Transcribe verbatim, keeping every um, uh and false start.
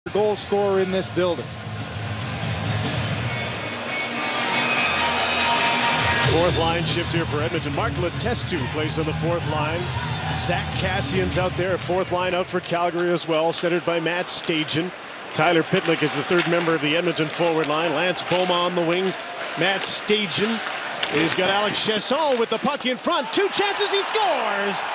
Goal scorer in this building. Fourth line shift here for Edmonton. Mark Letestu plays on the fourth line. Zach Kassian's out there. Fourth line out for Calgary as well, centered by Matt Stajan. Tyler Pitlick is the third member of the Edmonton forward line. Lance Boma on the wing. Matt Stajan. He's got Alex Chesson with the puck in front. Two chances, he scores!